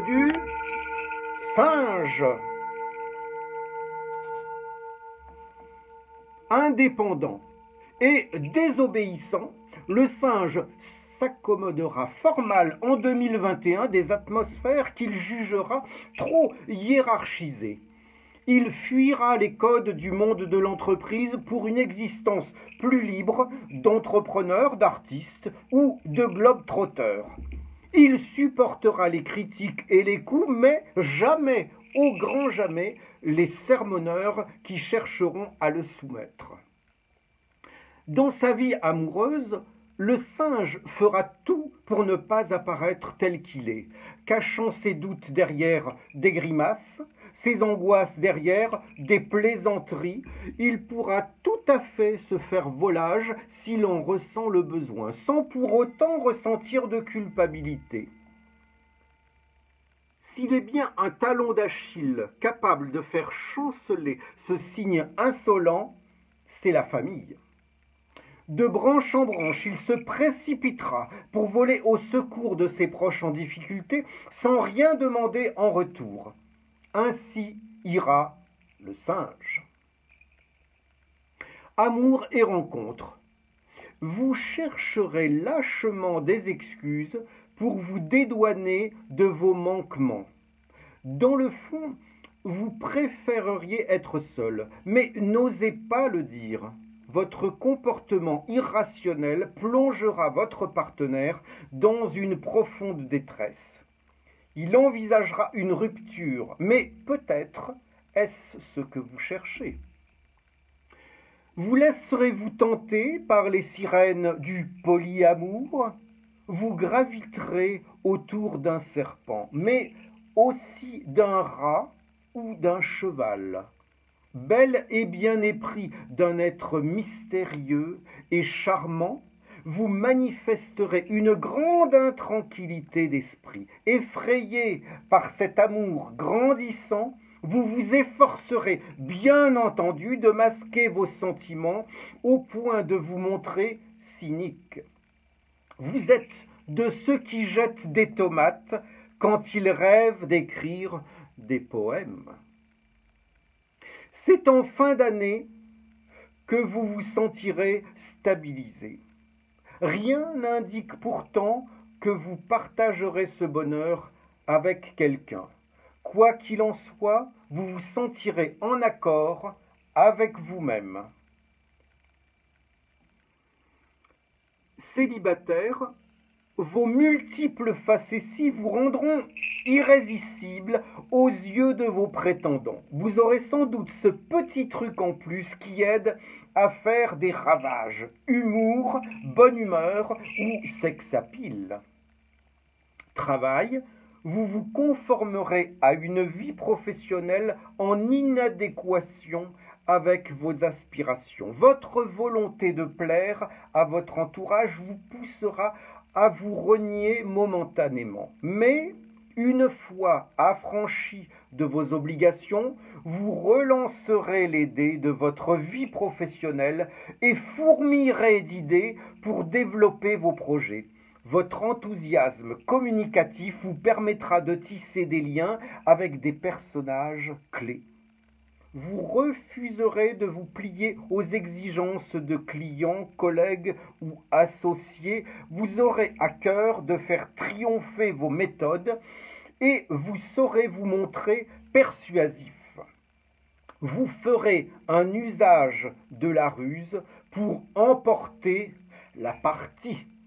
du singe. Indépendant et désobéissant, le singe s'accommodera fort mal en 2021 des atmosphères qu'il jugera trop hiérarchisées. Il fuira les codes du monde de l'entreprise pour une existence plus libre d'entrepreneur, d'artiste ou de globe-trotteur. Il supportera les critiques et les coups, mais jamais, au grand jamais, les sermonneurs qui chercheront à le soumettre. Dans sa vie amoureuse, le singe fera tout pour ne pas apparaître tel qu'il est, cachant ses doutes derrière des grimaces, ses angoisses derrière des plaisanteries. Il pourra tout à fait se faire volage s'il en ressent le besoin, sans pour autant ressentir de culpabilité. S'il est bien un talon d'Achille capable de faire chanceler ce signe insolent, c'est la famille. De branche en branche, il se précipitera pour voler au secours de ses proches en difficulté sans rien demander en retour. Ainsi ira le singe. Amour et rencontre. Vous chercherez lâchement des excuses pour vous dédouaner de vos manquements. Dans le fond, vous préféreriez être seul, mais n'osez pas le dire. Votre comportement irrationnel plongera votre partenaire dans une profonde détresse. Il envisagera une rupture, mais peut-être est-ce ce que vous cherchez. Vous laisserez-vous tenter par les sirènes du polyamour? Vous graviterez autour d'un serpent, mais aussi d'un rat ou d'un cheval. Bel et bien épris d'un être mystérieux et charmant, vous manifesterez une grande intranquillité d'esprit. Effrayé par cet amour grandissant, vous vous efforcerez, bien entendu, de masquer vos sentiments au point de vous montrer cynique. Vous êtes de ceux qui jettent des tomates quand ils rêvent d'écrire des poèmes. C'est en fin d'année que vous vous sentirez stabilisé. Rien n'indique pourtant que vous partagerez ce bonheur avec quelqu'un. Quoi qu'il en soit, vous vous sentirez en accord avec vous-même. Célibataire, vos multiples facéties vous rendront irrésistible aux yeux de vos prétendants. Vous aurez sans doute ce petit truc en plus qui aide à faire des ravages. Humour, bonne humeur ou sex-appeal. Travail, vous vous conformerez à une vie professionnelle en inadéquation avec vos aspirations. Votre volonté de plaire à votre entourage vous poussera à vous renier momentanément. Mais une fois affranchi de vos obligations, vous relancerez les dés de votre vie professionnelle et fourmillerez d'idées pour développer vos projets. Votre enthousiasme communicatif vous permettra de tisser des liens avec des personnages clés. Vous refuserez de vous plier aux exigences de clients, collègues ou associés. Vous aurez à cœur de faire triompher vos méthodes et vous saurez vous montrer persuasif. Vous ferez un usage de la ruse pour emporter la partie.